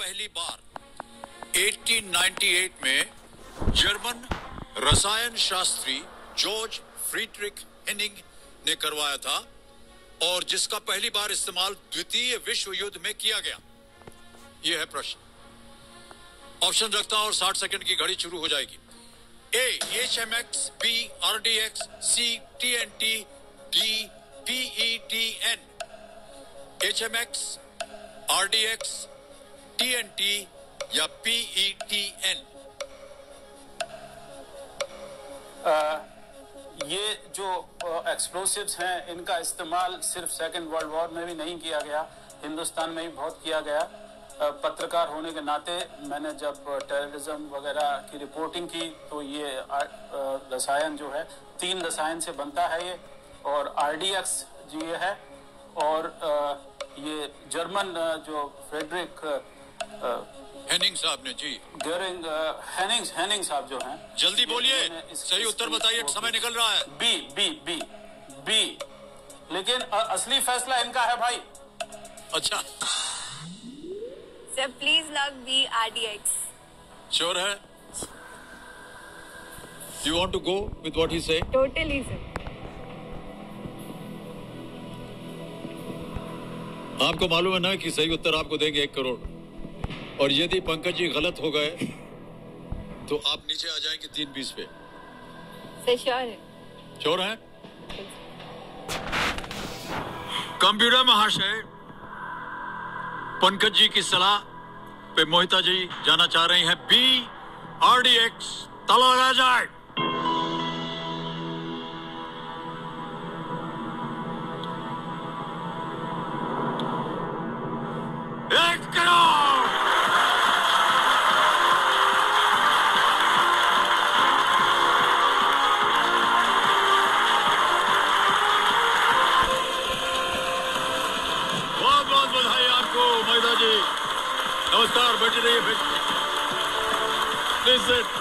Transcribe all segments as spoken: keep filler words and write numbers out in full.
पहली बार अठारह सौ अट्ठानवे में जर्मन रसायन शास्त्री जॉर्ज फ्रीडरिक हेनिंग ने करवाया था और जिसका पहली बार इस्तेमाल द्वितीय विश्व युद्ध में किया गया। यह है प्रश्न। ऑप्शन रखता हूं और साठ सेकंड की घड़ी शुरू हो जाएगी। A H M X, B R D X, C T N T, D P E T N. H M X, R D X, T N T या पी ई टी एन। ये जो explosives हैं इनका इस्तेमाल सिर्फ second world war में भी नहीं किया गया, हिंदुस्तान में भी बहुत किया गया। पत्रकार होने के नाते मैंने जब टेररिज्म वगैरह की रिपोर्टिंग की तो ये रसायन जो है तीन रसायन से बनता है ये, और आर डी एक्स जी ये है, और ये जर्मन जो फ्रेडरिक हेनिंग साहब ने जी गेरिंग हेनिंग हेनिंग साहब जो हैं। जल्दी बोलिए, सही उत्तर बताइए, समय निकल रहा है। बी बी बी बी लेकिन असली फैसला इनका है भाई। अच्छा sir please lock B R D X. Sure है? You want to go with what he say? Totally sir. आपको मालूम है ना कि सही उत्तर आपको देंगे एक करोड़, और यदि पंकज जी गलत हो गए तो आप नीचे आ जाएंगे तीन बीस पे। सर श्योर है? श्योर है? कंप्यूटर महाशय, पंकज जी की सलाह पे मोहिता जी जाना चाह रही हैं बी आर डी एक्स। ताला लगाया जाए। एक करोड़। बहुत बहुत बधाई आपको मोहिता जी। नमस्कार, बैठे रहिए फिर। Please sit.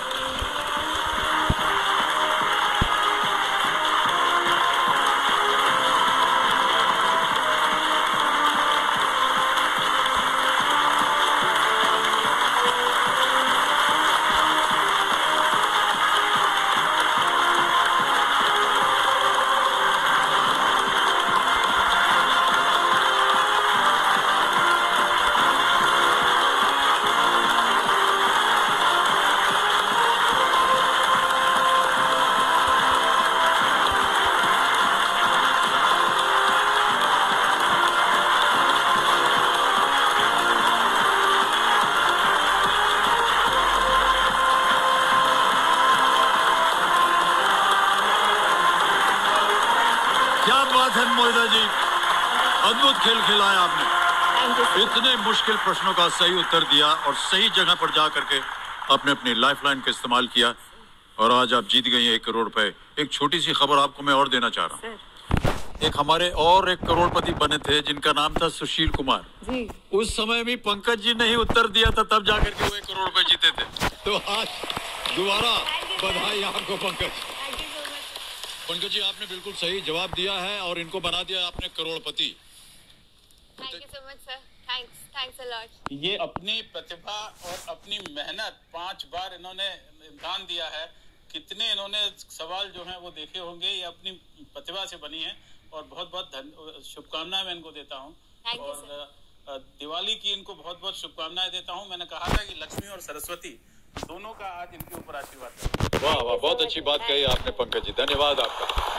क्या बात है मोहिता जी, अद्भुत खेल खिलाया आपने। इतने मुश्किल प्रश्नों का सही उत्तर दिया और सही जगह पर जा करके आपने अपनी लाइफलाइन का इस्तेमाल किया और आज आप जीत गई हैं एक करोड़ रुपए। एक छोटी सी खबर आपको मैं और देना चाह रहा हूँ। एक हमारे और एक करोड़पति बने थे जिनका नाम था सुशील कुमार जी। उस समय भी पंकज जी ने ही उत्तर दिया था, तब जाकर के वो एक करोड़ रुपए जीते थे। तो आज दोबारा बधाई आपको पंकज। पंकज जी, आपने बिल्कुल सही जवाब दिया है और इनको बना दिया आपने करोड़पति। Thank you so much sir. Thanks thanks a lot. ये अपनी प्रतिभा और अपनी मेहनत पांच बार इन्होंने इम्तिहान दिया है। कितने इन्होंने सवाल जो हैं वो देखे होंगे। ये अपनी प्रतिभा से बनी है और बहुत बहुत शुभकामनाएं मैं इनको देता हूँ। और दिवाली की इनको बहुत बहुत शुभकामनाएं देता हूँ। मैंने कहा था कि लक्ष्मी और सरस्वती दोनों का आज इनके ऊपर आशीर्वाद है। वाह वाह, बहुत अच्छी बात कही आपने पंकज जी, धन्यवाद आपका।